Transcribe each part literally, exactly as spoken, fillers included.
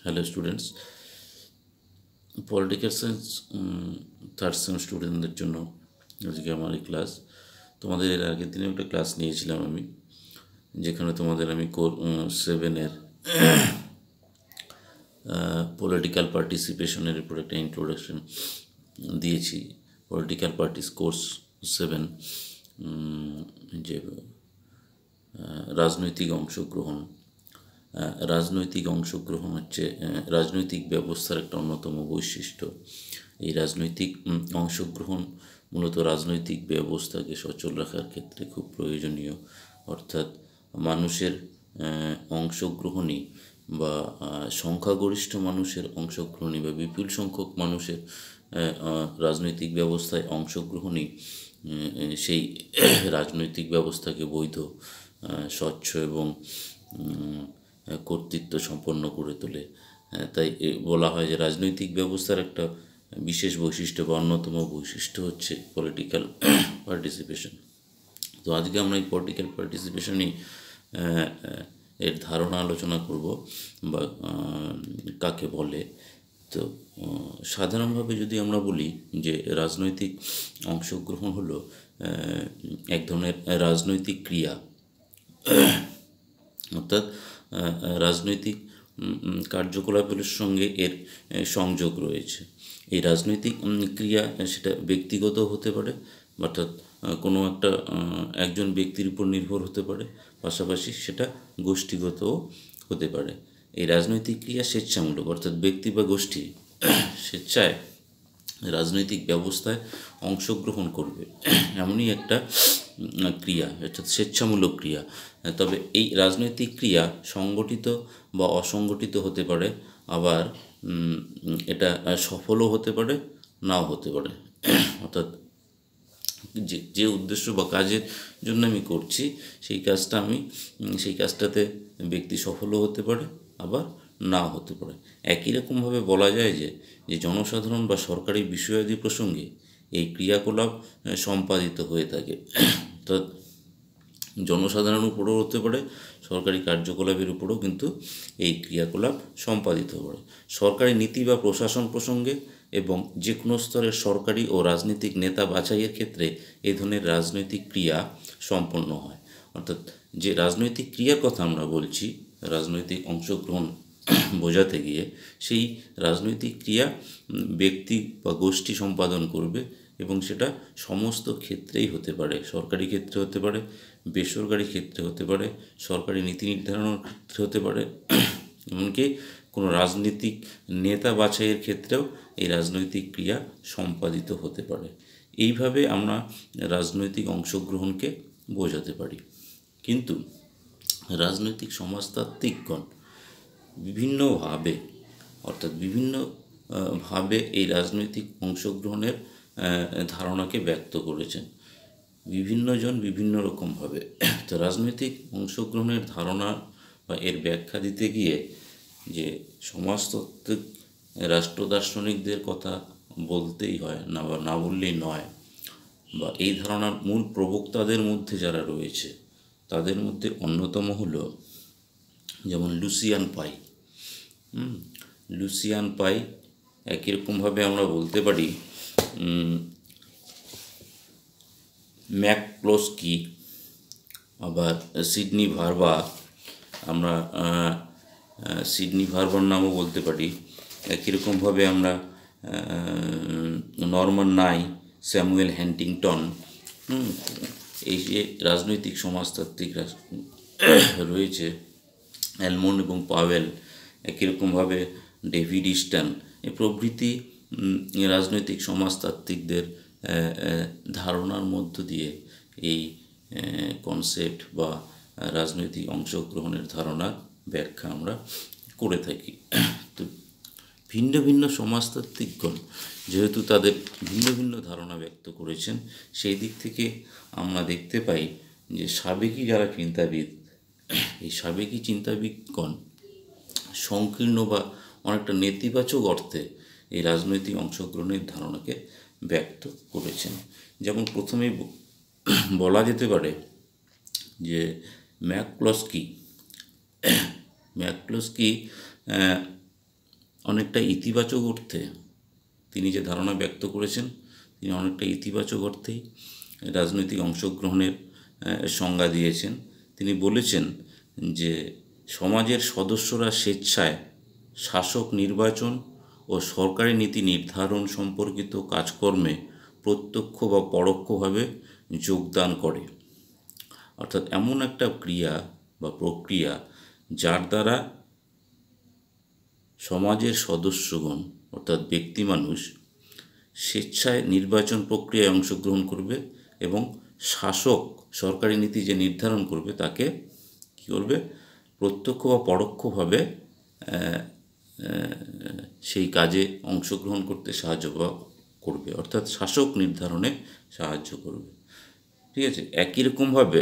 Hello students, political science third sem স্টুডেন্টদের জন্য আজকে আমার এই ক্লাস। তোমাদের এর আগের দিনে একটা ক্লাস নিয়েছিলাম আমি, যেখানে তোমাদের আমি কোর সেভেনের পলিটিক্যাল পার্টিসিপেশনের উপর একটা ইন্ট্রোডাকশন দিয়েছি। পলিটিক্যাল পার্টিস কোর্স সেভেন, যে রাজনৈতিক অংশগ্রহণ। রাজনৈতিক অংশগ্রহণ হচ্ছে রাজনৈতিক ব্যবস্থার একটা অন্যতম বৈশিষ্ট্য। এই রাজনৈতিক অংশগ্রহণ মূলত রাজনৈতিক ব্যবস্থাকে সচল রাখার ক্ষেত্রে খুব প্রয়োজনীয়। অর্থাৎ মানুষের অংশগ্রহণই বা সংখ্যাগরিষ্ঠ মানুষের অংশগ্রহণই বা বিপুল সংখ্যক মানুষের রাজনৈতিক ব্যবস্থায় অংশগ্রহণই সেই রাজনৈতিক ব্যবস্থাকে বৈধ, স্বচ্ছ এবং কর্তৃত্ব সম্পন্ন করে তোলে। তাই বলা হয় যে রাজনৈতিক ব্যবস্থার একটা বিশেষ বৈশিষ্ট্য বা অন্যতম বৈশিষ্ট্য হচ্ছে পলিটিক্যাল পার্টিসিপেশন। তো আজকে আমরা এই পলিটিক্যাল পার্টিসিপেশনই এর ধারণা আলোচনা করব বা কাকে বলে। তো সাধারণভাবে যদি আমরা বলি যে রাজনৈতিক অংশগ্রহণ হলো এক ধরনের রাজনৈতিক ক্রিয়া, অর্থাৎ রাজনৈতিক কার্যকলাপের সঙ্গে এর সংযোগ রয়েছে। এই রাজনৈতিক ক্রিয়া সেটা ব্যক্তিগত হতে পারে, অর্থাৎ কোনো একটা একজন ব্যক্তির উপর নির্ভর হতে পারে, পাশাপাশি সেটা গোষ্ঠীগতও হতে পারে। এই রাজনৈতিক ক্রিয়া স্বেচ্ছামূলক, অর্থাৎ ব্যক্তি বা গোষ্ঠী স্বেচ্ছায় রাজনৈতিক ব্যবস্থায় অংশগ্রহণ করবে এমনই একটা ক্রিয়া, অর্থাৎ স্বেচ্ছামূলক ক্রিয়া। তবে এই রাজনৈতিক ক্রিয়া সংগঠিত বা অসংগঠিত হতে পারে, আবার এটা সফলও হতে পারে, নাও হতে পারে। অর্থাৎ যে যে উদ্দেশ্য বা কাজের জন্য আমি করছি সেই কাজটা আমি সেই কাজটাতে ব্যক্তি সফলও হতে পারে, আবার নাও হতে পারে। একই রকমভাবে বলা যায় যে যে জনসাধারণ বা সরকারি বিষয়াদি প্রসঙ্গে এই ক্রিয়াকলাপ সম্পাদিত হয়ে থাকে। অর্থাৎ জনসাধারণের উপরেও হতে পারে, সরকারি কার্যকলাপের উপরেও কিন্তু এই ক্রিয়াকলাপ সম্পাদিত হয়। সরকারি নীতি বা প্রশাসন প্রসঙ্গে এবং যে কোনো স্তরের সরকারি ও রাজনৈতিক নেতা বাছাইয়ের ক্ষেত্রে এই ধরনের রাজনৈতিক ক্রিয়া সম্পন্ন হয়। অর্থাৎ যে রাজনৈতিক ক্রিয়ার কথা আমরা বলছি, রাজনৈতিক অংশগ্রহণ বোঝাতে গিয়ে, সেই রাজনৈতিক ক্রিয়া ব্যক্তি বা গোষ্ঠী সম্পাদন করবে এবং সেটা সমস্ত ক্ষেত্রেই হতে পারে। সরকারি ক্ষেত্রে হতে পারে, বেসরকারি ক্ষেত্রে হতে পারে, সরকারি নীতি নির্ধারণের ক্ষেত্রে হতে পারে, এমনকি কোনো রাজনৈতিক নেতা বাছাইয়ের ক্ষেত্রেও এই রাজনৈতিক ক্রিয়া সম্পাদিত হতে পারে। এইভাবে আমরা রাজনৈতিক অংশগ্রহণকে বোঝাতে পারি। কিন্তু রাজনৈতিক সমাজতাত্ত্বিকগণ বিভিন্নভাবে, অর্থাৎ বিভিন্ন ভাবে এই রাজনৈতিক অংশগ্রহণের ধারণাকে ব্যক্ত করেছেন। বিভিন্নজন বিভিন্ন রকমভাবে। তো রাজনৈতিক অংশগ্রহণের ধারণা বা এর ব্যাখ্যা দিতে গিয়ে যে সমাজতাত্ত্বিক রাষ্ট্র দার্শনিকদের কথা বলতেই হয়, না বা না বললেই নয়। বা এই ধারণার মূল প্রবক্তাদের মধ্যে যারা রয়েছে তাদের মধ্যে অন্যতম হলো যেমন লুসিয়ান পাই। হুম লুসিয়ান পাই একই রকমভাবে আমরা বলতে পারি ম্যাকক্লোস্কি, আবার সিডনি ভার্বা, আমরা সিডনি ভার্বার নামও বলতে পারি। একই রকমভাবে আমরা নরমান নাই, স্যামুয়েল হ্যান্টিংটন, এই যে রাজনৈতিক সমাজতাত্ত্বিক রয়েছে, অ্যালমন্ড এবং পাওয়েল, একই রকমভাবে ডেভিড ইস্টন, এ প্রভৃতি রাজনৈতিক সমাজতাত্ত্বিকদের ধারণার মধ্য দিয়ে এই কনসেপ্ট বা রাজনৈতিক অংশগ্রহণের ধারণার ব্যাখ্যা আমরা করে থাকি। তো ভিন্ন ভিন্ন সমাজতাত্ত্বিকগণ যেহেতু তাদের ভিন্ন ভিন্ন ধারণা ব্যক্ত করেছেন, সেই দিক থেকে আমরা দেখতে পাই যে সাবেকি যারা চিন্তাবিদ, এই সাবেকি চিন্তাবিদগণ সংকীর্ণ বা অনেকটা নেতিবাচক অর্থে এই রাজনৈতিক অংশগ্রহণের ধারণাকে ব্যক্ত করেছেন। যেমন প্রথমেই বলা যেতে পারে যে ম্যাকক্লোস্কি ম্যাকক্লোস্কি অনেকটা ইতিবাচক অর্থে তিনি যে ধারণা ব্যক্ত করেছেন, তিনি অনেকটা ইতিবাচক অর্থেই রাজনৈতিক অংশগ্রহণের সংজ্ঞা দিয়েছেন। তিনি বলেছেন যে সমাজের সদস্যরা স্বেচ্ছায় শাসক নির্বাচন ও সরকারি নীতি নির্ধারণ সম্পর্কিত কাজকর্মে প্রত্যক্ষ বা পরোক্ষভাবে যোগদান করে। অর্থাৎ এমন একটা ক্রিয়া বা প্রক্রিয়া যার দ্বারা সমাজের সদস্যগণ অর্থাৎ ব্যক্তি মানুষ স্বেচ্ছায় নির্বাচন প্রক্রিয়ায় অংশগ্রহণ করবে এবং শাসক সরকারি নীতি যে নির্ধারণ করবে তাকে কী করবে, প্রত্যক্ষ বা পরোক্ষভাবে সেই কাজে অংশগ্রহণ করতে সাহায্য করবে, অর্থাৎ শাসক নির্ধারণে সাহায্য করবে। ঠিক আছে। একই রকমভাবে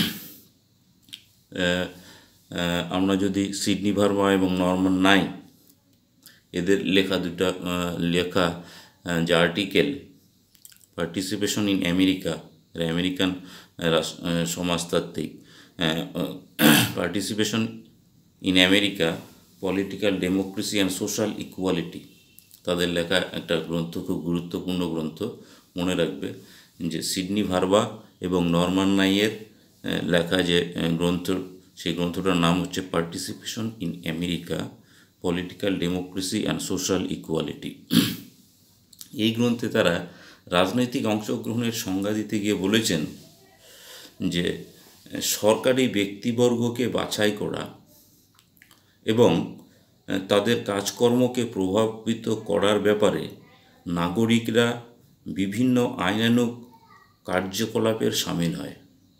আমরা যদি সিডনি ভার্মা এবং নরম্যান নাইন এদের লেখা দুটা লেখা যে article participation in America, American সমাজতাত্ত্বিক participation in America political democracy and social equality, তাদের লেখা একটা গ্রন্থ, খুব গুরুত্বপূর্ণ গ্রন্থ। মনে রাখবে যে সিডনি ভার্মা এবং নরম্যান নাইয়ের লেখা যে গ্রন্থ, সেই গ্রন্থটার নাম হচ্ছে participation in America political democracy and social equality. এই গ্রন্থে তারা রাজনৈতিক অংশগ্রহণের সংজ্ঞা দিতে গিয়ে বলেছেন যে সরকারি ব্যক্তিবর্গকে বাছাই করা এবং তাদের কাজকর্মকে প্রভাবিত করার ব্যাপারে নাগরিকরা বিভিন্ন আইনানুগ কার্যকলাপের সামিল হয়।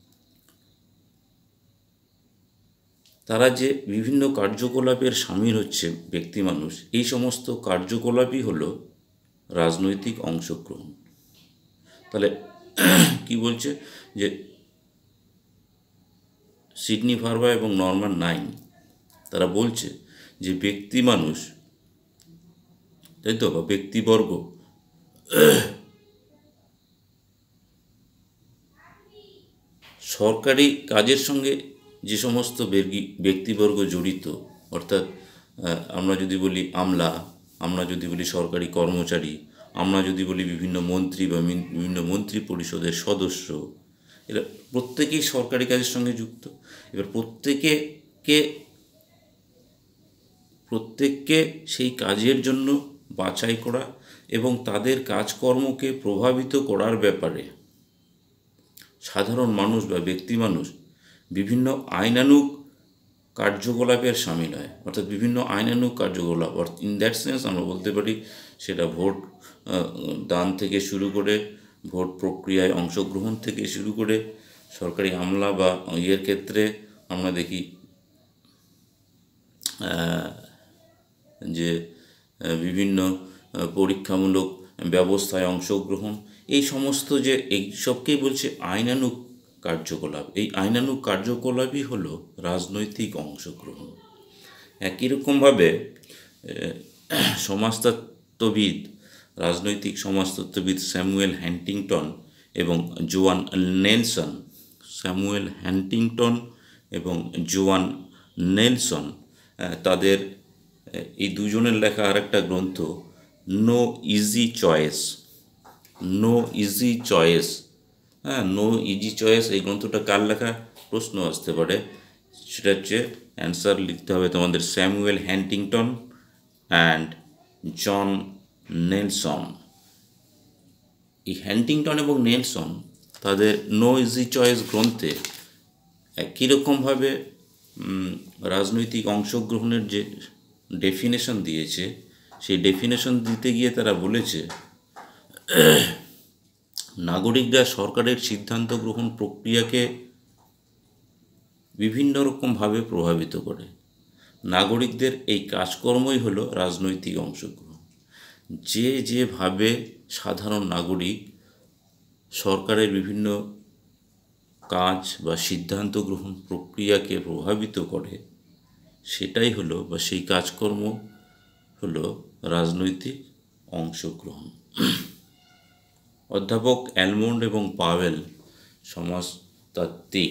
তারা যে বিভিন্ন কার্যকলাপের সামিল হচ্ছে ব্যক্তি মানুষ, এই সমস্ত কার্যকলাপই হলো রাজনৈতিক অংশগ্রহণ। তাহলে কি বলছে যে সিডনি ভার্মা এবং নরম্যান নাইন তারা বলছে যে ব্যক্তি মানুষ, তাই তো, বা ব্যক্তিবর্গ সরকারি কাজের সঙ্গে যে সমস্ত ব্যক্তিবর্গ জড়িত, অর্থাৎ আমরা যদি বলি আমলা, আমরা যদি বলি সরকারি কর্মচারী, আমরা যদি বলি বিভিন্ন মন্ত্রী বা বিভিন্ন মন্ত্রী পরিষদের সদস্য, এরা প্রত্যেকেই সরকারি কাজের সঙ্গে যুক্ত। এবার প্রত্যেকে কে প্রত্যেককে সেই কাজের জন্য বাছাই করা এবং তাদের কাজকর্মকে প্রভাবিত করার ব্যাপারে সাধারণ মানুষ বা ব্যক্তি মানুষ বিভিন্ন আইনানুগ কার্যকলাপের সামিল হয়, অর্থাৎ বিভিন্ন আইনানুগ কার্যকলাপ। ইন দ্যাট সেন্স আমরা বলতে পারি সেটা ভোট দান থেকে শুরু করে, ভোট প্রক্রিয়ায় অংশগ্রহণ থেকে শুরু করে, সরকারি আমলা বা ইয়ের ক্ষেত্রে আমরা দেখি যে বিভিন্ন পরীক্ষামূলক ব্যবস্থায় অংশগ্রহণ, এই সমস্ত যে এই সবকেই বলছে আইনানুগ কার্যকলাপ। এই আইনানুগ কার্যকলাপই হলো রাজনৈতিক অংশগ্রহণ। একই রকমভাবে সমাজতত্ত্ববিদ, রাজনৈতিক সমাজতত্ত্ববিদ স্যামুয়েল হ্যান্টিংটন এবং জোয়ান নেলসন, স্যামুয়েল হ্যান্টিংটন এবং জোয়ান নেলসন, তাদের এই দুজনের লেখা আর একটা গ্রন্থ no easy choice, no easy choice হ্যাঁ নো ইজি চয়েস এই গ্রন্থটা কার লেখা প্রশ্ন আসতে পারে। সেটা হচ্ছে অ্যান্সার লিখতে হবে তোমাদের Samuel Huntington and John Nelson. এই হ্যান্টিংটন এবং নেলসন তাদের নো ইজি চয়েস গ্রন্থে কীরকমভাবে রাজনৈতিক অংশগ্রহণের যে ডেফিনেশন দিয়েছে, সেই ডেফিনেশন দিতে গিয়ে তারা বলেছে নাগরিকরা সরকারের সিদ্ধান্ত গ্রহণ প্রক্রিয়াকে বিভিন্ন রকমভাবে প্রভাবিত করে। নাগরিকদের এই কাজকর্মই হলো রাজনৈতিক অংশগ্রহণ। যে যেভাবে সাধারণ নাগরিক সরকারের বিভিন্ন কাজ বা সিদ্ধান্ত গ্রহণ প্রক্রিয়াকে প্রভাবিত করে, সেটাই হলো বা সেই কাজকর্ম হলো রাজনৈতিক অংশগ্রহণ। অধ্যাপক অ্যালমন্ড এবং পাওয়েল সমাজতাত্ত্বিক,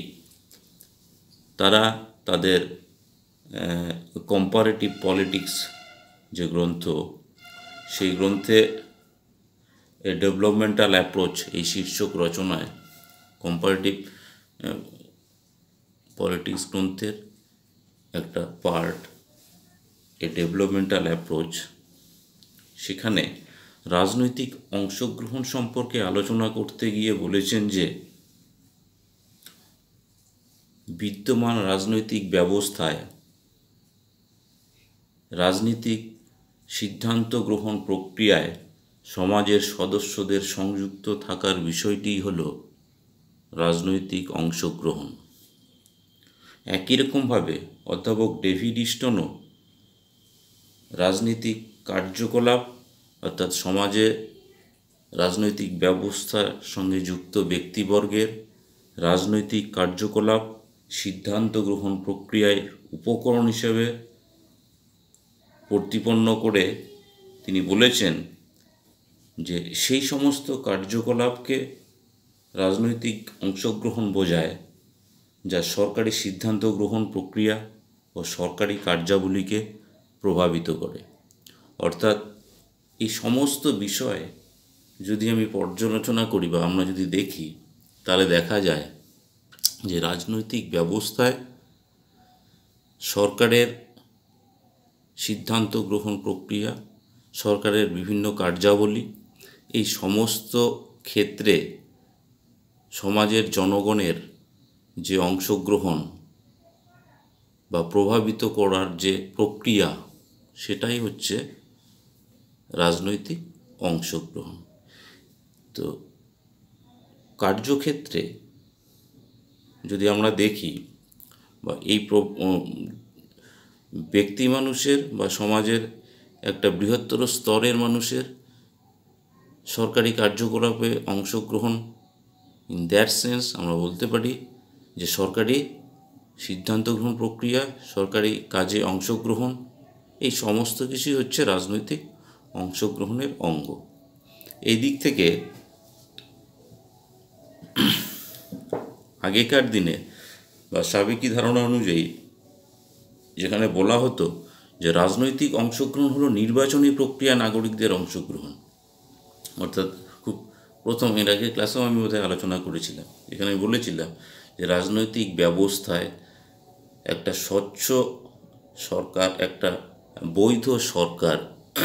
তারা তাদের কম্পারেটিভ পলিটিক্স যে গ্রন্থ, সেই গ্রন্থে এ ডেভেলপমেন্টাল অ্যাপ্রোচ এই শীর্ষক রচনায় কম্পারেটিভ পলিটিক্স গ্রন্থের একটা পার্ট এ ডেভেলপমেন্টাল অ্যাপ্রোচ, সেখানে রাজনৈতিক অংশগ্রহণ সম্পর্কে আলোচনা করতে গিয়ে বলেছেন যে বিদ্যমান রাজনৈতিক ব্যবস্থায় রাজনীতিক সিদ্ধান্ত গ্রহণ প্রক্রিয়ায় সমাজের সদস্যদের সংযুক্ত থাকার বিষয়টিই হল রাজনৈতিক অংশগ্রহণ। একই রকমভাবে অধ্যাপক ডেভিড ইস্টনও রাজনৈতিক কার্যকলাপ অর্থাৎ সমাজে রাজনৈতিক ব্যবস্থার সঙ্গে যুক্ত ব্যক্তিবর্গের রাজনৈতিক কার্যকলাপ সিদ্ধান্ত গ্রহণ প্রক্রিয়ায় উপকরণ হিসেবে প্রতিপন্ন করে তিনি বলেছেন যে সেই সমস্ত কার্যকলাপকে রাজনৈতিক অংশগ্রহণ বোঝায় যা সরকারি সিদ্ধান্ত গ্রহণ প্রক্রিয়া ও সরকারি কার্যাবলীকে প্রভাবিত করে। অর্থাৎ এই সমস্ত বিষয় যদি আমি পর্যালোচনা করি বা আমরা যদি দেখি, তাহলে দেখা যায় যে রাজনৈতিক ব্যবস্থায় সরকারের সিদ্ধান্ত গ্রহণ প্রক্রিয়া, সরকারের বিভিন্ন কার্যাবলী, এই সমস্ত ক্ষেত্রে সমাজের জনগণের যে অংশগ্রহণ বা প্রভাবিত করার যে প্রক্রিয়া, সেটাই হচ্ছে রাজনৈতিক অংশগ্রহণ। তো কার্যক্ষেত্রে যদি আমরা দেখি বা এই ব্যক্তি মানুষের বা সমাজের একটা বৃহত্তর স্তরের মানুষের সরকারি কার্যকলাপে অংশগ্রহণ, ইন দ্যাট সেন্স আমরা বলতে পারি যে সরকারি সিদ্ধান্ত গ্রহণ প্রক্রিয়া, সরকারি কাজে অংশগ্রহণ, এই সমস্ত কিছুই হচ্ছে রাজনৈতিক অংশগ্রহণের অঙ্গ। এই দিক থেকে আগেকার দিনে বা সাবেকি ধারণা অনুযায়ী যেখানে বলা হতো যে রাজনৈতিক অংশগ্রহণ হলো নির্বাচনী প্রক্রিয়া নাগরিকদের অংশগ্রহণ, অর্থাৎ খুব প্রথম এর আগে ক্লাসেও আমি বোধহয় আলোচনা করেছিলাম, এখানে বলেছিলাম যে রাজনৈতিক ব্যবস্থায় একটা স্বচ্ছ সরকার, একটা বৈধ সরকার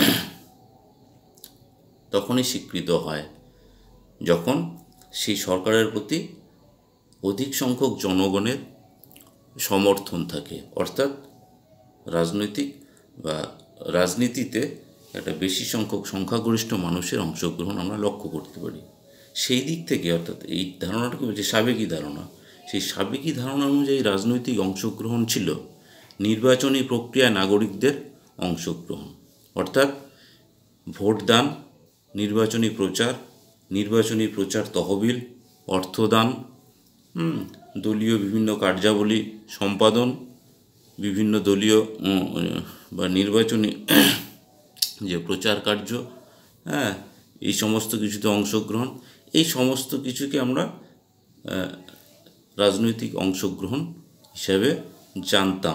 তখনই স্বীকৃত হয় যখন সেই সরকারের প্রতি অধিক সংখ্যক জনগণের সমর্থন থাকে, অর্থাৎ রাজনৈতিক বা রাজনীতিতে একটা বেশি সংখ্যক সংখ্যাগরিষ্ঠ মানুষের অংশগ্রহণ আমরা লক্ষ্য করতে পারি। সেই দিক থেকে অর্থাৎ এই ধারণাটাকে বলছে সাবেকি ধারণা, সেই সাবেকি ধারণা অনুযায়ী রাজনৈতিক অংশগ্রহণ ছিল নির্বাচনী প্রক্রিয়ায় নাগরিকদের অংশগ্রহণ, অর্থাৎ ভোটদান, নির্বাচনী প্রচার, নির্বাচনী প্রচার তহবিল, অর্থদান, দলীয় বিভিন্ন কার্যাবলী সম্পাদন, বিভিন্ন দলীয় বা নির্বাচনী যে প্রচার কার্য, হ্যাঁ, এই সমস্ত কিছুতে অংশগ্রহণ, এই সমস্ত কিছুকে আমরা রাজনৈতিক অংশগ্রহণ হিসাবে জানতাম।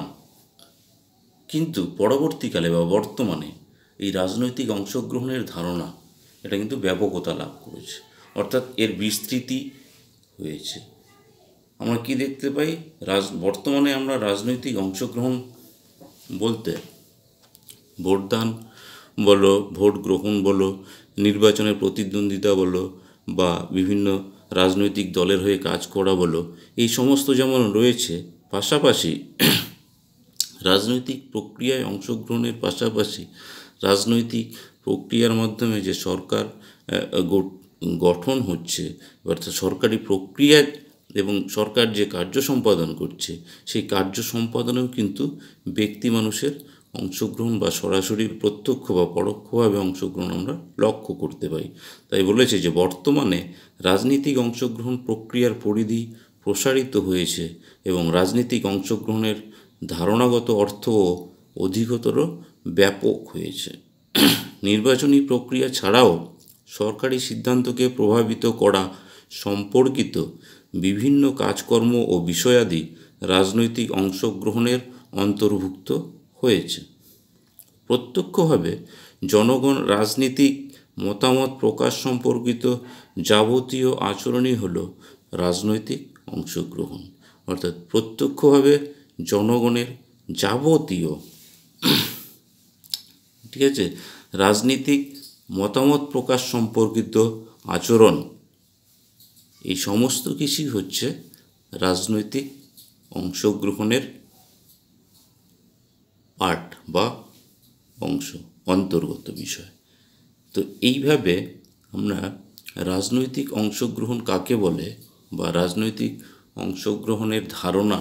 কিন্তু পরবর্তীকালে বা বর্তমানে এই রাজনৈতিক অংশগ্রহণের ধারণা এটা কিন্তু ব্যাপকতা লাভ করেছে, অর্থাৎ এর বিস্তৃতি হয়েছে। আমরা কি দেখতে পাই, রাজ বর্তমানে আমরা রাজনৈতিক অংশগ্রহণ বলতে ভোটদান বলো, ভোট গ্রহণ বলো, নির্বাচনের প্রতিদ্বন্দ্বিতা বলো, বা বিভিন্ন রাজনৈতিক দলের হয়ে কাজ করা বলো, এই সমস্ত যেমন রয়েছে, পাশাপাশি রাজনৈতিক প্রক্রিয়ায় অংশগ্রহণের পাশাপাশি রাজনৈতিক প্রক্রিয়ার মাধ্যমে যে সরকার গঠন হচ্ছে, অর্থাৎ সরকারি প্রক্রিয়া এবং সরকার যে কার্য সম্পাদন করছে, সেই কার্য সম্পাদনেও কিন্তু ব্যক্তি মানুষের অংশগ্রহণ বা সরাসরি প্রত্যক্ষ বা পরোক্ষভাবে অংশগ্রহণ আমরা লক্ষ্য করতে পারি। তাই বলেছে যে বর্তমানে রাজনীতিক অংশগ্রহণ প্রক্রিয়ার পরিধি প্রসারিত হয়েছে এবং রাজনীতিক অংশগ্রহণের ধারণাগত অর্থও অধিকতর ব্যাপক হয়েছে। নির্বাচনী প্রক্রিয়া ছাড়াও সরকারি সিদ্ধান্তকে প্রভাবিত করা সম্পর্কিত বিভিন্ন কাজকর্ম ও বিষয়াদি রাজনৈতিক অংশগ্রহণের অন্তর্ভুক্ত হয়েছে। প্রত্যক্ষভাবে জনগণ রাজনীতিক মতামত প্রকাশ সম্পর্কিত যাবতীয় আচরণই হলো রাজনৈতিক অংশগ্রহণ। অর্থাৎ প্রত্যক্ষভাবে জনগণের যাবতীয়, ঠিক আছে, রাজনীতিক মতামত প্রকাশ সম্পর্কিত আচরণ, এই সমস্ত কিছুই হচ্ছে রাজনৈতিক অংশগ্রহণের পার্ট বা অংশ, অন্তর্গত বিষয়। তো এইভাবে আমরা রাজনৈতিক অংশগ্রহণ কাকে বলে বা রাজনৈতিক অংশগ্রহণের ধারণা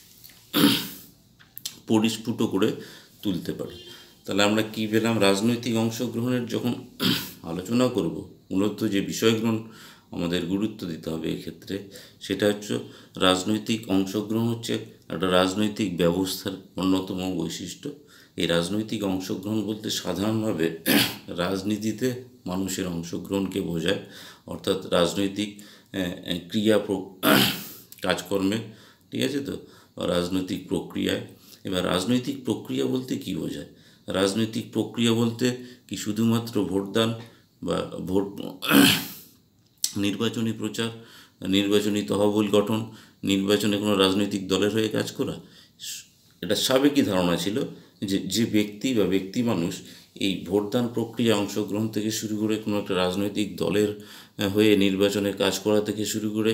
পরিস্ফুট করে তুলতে পারি। তাহলে আমরা কি পেলাম? রাজনৈতিক অংশগ্রহণের যখন আলোচনা করব, মূলত যে বিষয়গুলো আমাদের গুরুত্ব দিতে হবে এক্ষেত্রে, সেটা হচ্ছে রাজনৈতিক অংশগ্রহণ হচ্ছে একটা রাজনৈতিক ব্যবস্থার অন্যতম বৈশিষ্ট্য। এই রাজনৈতিক অংশগ্রহণ বলতে সাধারণভাবে রাজনীতিতে মানুষের অংশগ্রহণকে বোঝায়, অর্থাৎ রাজনৈতিক ক্রিয়া কাজকর্মে, ঠিক আছে তো, রাজনৈতিক প্রক্রিয়ায়। এবার রাজনৈতিক প্রক্রিয়া বলতে কি বোঝায়? রাজনৈতিক প্রক্রিয়া বলতে কি শুধুমাত্র ভোটদান বা ভোট নির্বাচনী প্রচার, নির্বাচনী তহবিল গঠন, নির্বাচনে কোনো রাজনৈতিক দলের হয়ে কাজ করা? এটা সাবেকি ধারণা ছিল যে যে ব্যক্তি বা ব্যক্তি মানুষ এই ভোটদান প্রক্রিয়া অংশগ্রহণ থেকে শুরু করে কোনো একটা রাজনৈতিক দলের হয়ে নির্বাচনে কাজ করা থেকে শুরু করে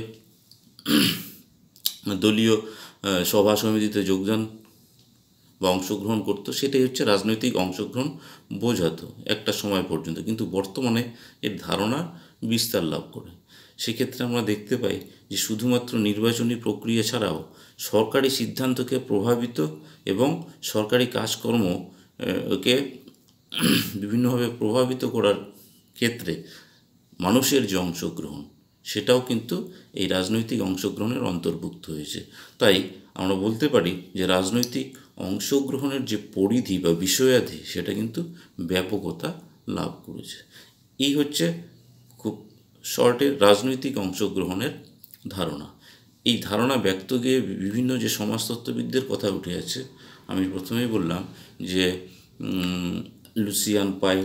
দলীয় সভা সমিতিতে যোগদান বা অংশগ্রহণ করতো, সেটাই হচ্ছে রাজনৈতিক অংশগ্রহণ বোঝাতো একটা সময় পর্যন্ত। কিন্তু বর্তমানে এর ধারণা বিস্তার লাভ করে। সেক্ষেত্রে আমরা দেখতে পাই যে শুধুমাত্র নির্বাচনী প্রক্রিয়া ছাড়াও সরকারি সিদ্ধান্তকে প্রভাবিত এবং সরকারি কাজকর্মকে বিভিন্নভাবে প্রভাবিত করার ক্ষেত্রে মানুষের যে অংশগ্রহণ, সেটাও কিন্তু এই রাজনৈতিক অংশগ্রহণের অন্তর্ভুক্ত হয়েছে। তাই আমরা বলতে পারি যে রাজনৈতিক অংশগ্রহণের যে পরিধি বা বিষয়াধি, সেটা কিন্তু ব্যাপকতা লাভ করেছে। এই হচ্ছে খুব শর্টে রাজনৈতিক অংশগ্রহণের ধারণা। এই ধারণা ব্যক্ত গিয়ে বিভিন্ন যে সমাজতত্ত্ববিদদের কথা উঠে আছে, আমি প্রথমেই বললাম যে লুসিয়ান পাই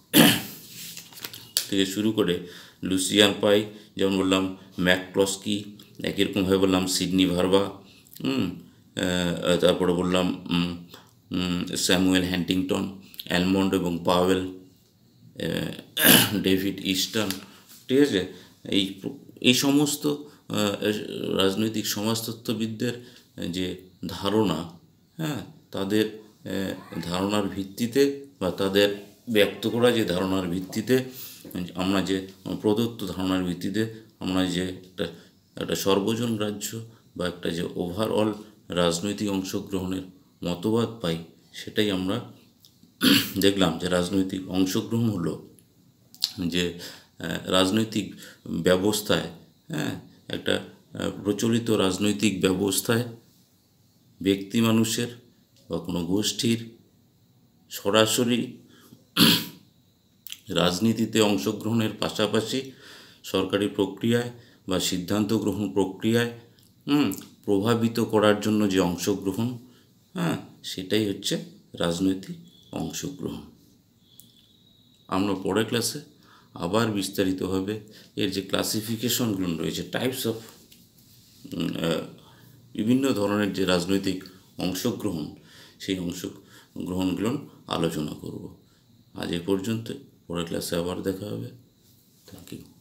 থেকে শুরু করে লুসিয়ান পাই, যেমন বললাম ম্যাকক্লস্কি, একই রকমভাবে বললাম সিডনি ভার্বা, তারপরে বললাম স্যামুয়েল হ্যান্টিংটন, অ্যালমন্ড এবং পাওয়েল, ডেভিড ইস্টার্ন, ঠিক আছে। এই এই সমস্ত রাজনৈতিক সমাজতত্ত্ববিদদের যে ধারণা, হ্যাঁ, তাদের ধারণার ভিত্তিতে বা তাদের ব্যক্ত করা যে ধারণার ভিত্তিতে আমরা যে প্রদত্ত ধারণার ভিত্তিতে আমরা যে একটা একটা সর্বজন রাজ্য বা একটা যে ওভারঅল রাজনৈতিক অংশগ্রহণের মতবাদ পাই, সেটাই আমরা দেখলাম যে রাজনৈতিক অংশগ্রহণ হলো যে রাজনৈতিক ব্যবস্থায়, হ্যাঁ, একটা প্রচলিত রাজনৈতিক ব্যবস্থায় ব্যক্তি মানুষের বা কোনো গোষ্ঠীর সরাসরি রাজনীতিতে অংশগ্রহণের পাশাপাশি সরকারি প্রক্রিয়ায় বা সিদ্ধান্ত গ্রহণ প্রক্রিয়ায় হুম প্রভাবিত করার জন্য যে অংশগ্রহণ, হ্যাঁ, সেটাই হচ্ছে রাজনৈতিক অংশগ্রহণ। আমরা পরের ক্লাসে আবার বিস্তারিতভাবে এর যে ক্লাসিফিকেশনগুলো রয়েছে, টাইপস অফ বিভিন্ন ধরনের যে রাজনৈতিক অংশগ্রহণ, সেই অংশগ্রহণগুলো আলোচনা করব। আজ এ পর্যন্ত, পরের ক্লাসে আবার দেখা হবে। Thank you.